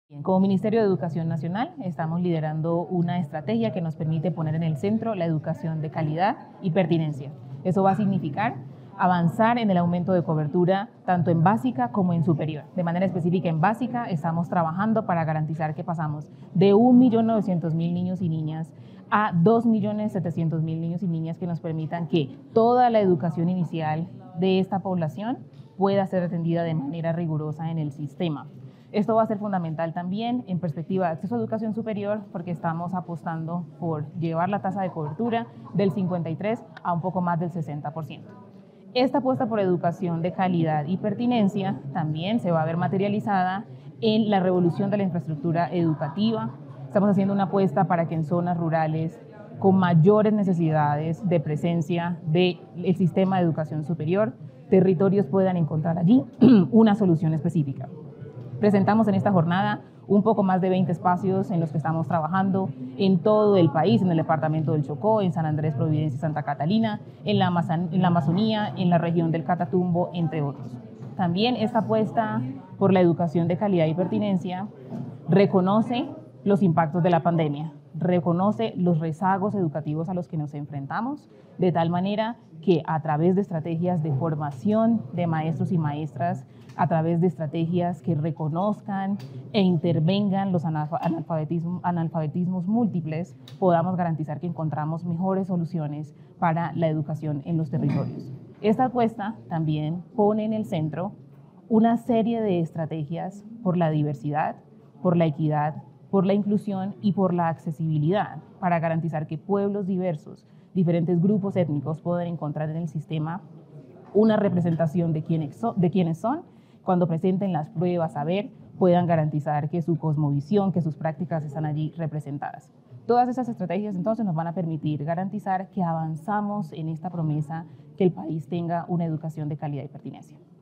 Bien, como Ministerio de Educación Nacional estamos liderando una estrategia que nos permite poner en el centro la educación de calidad y pertinencia. Eso va a significar avanzar en el aumento de cobertura tanto en básica como en superior. De manera específica en básica estamos trabajando para garantizar que pasamos de 1.900.000 niños y niñas a 2.700.000 niños y niñas, que nos permitan que toda la educación inicial de esta población pueda ser atendida de manera rigurosa en el sistema. Esto va a ser fundamental también en perspectiva de acceso a educación superior, porque estamos apostando por llevar la tasa de cobertura del 53 a un poco más del 60%. Esta apuesta por educación de calidad y pertinencia también se va a ver materializada en la revolución de la infraestructura educativa. Estamos haciendo una apuesta para que en zonas rurales con mayores necesidades de presencia del sistema de educación superior, territorios puedan encontrar allí una solución específica. Presentamos en esta jornada un poco más de 20 espacios en los que estamos trabajando en todo el país, en el departamento del Chocó, en San Andrés, Providencia y Santa Catalina, en la Amazonía, en la región del Catatumbo, entre otros. También esta apuesta por la educación de calidad y pertinencia reconoce los impactos de la pandemia, reconoce los rezagos educativos a los que nos enfrentamos, de tal manera que a través de estrategias de formación de maestros y maestras, a través de estrategias que reconozcan e intervengan los analfabetismos múltiples, podamos garantizar que encontramos mejores soluciones para la educación en los territorios. Esta apuesta también pone en el centro una serie de estrategias por la diversidad, por la equidad, por la inclusión y por la accesibilidad, para garantizar que pueblos diversos, diferentes grupos étnicos puedan encontrar en el sistema una representación de quiénes son, cuando presenten las pruebas a ver, puedan garantizar que su cosmovisión, que sus prácticas están allí representadas. Todas esas estrategias entonces nos van a permitir garantizar que avanzamos en esta promesa que el país tenga una educación de calidad y pertinencia.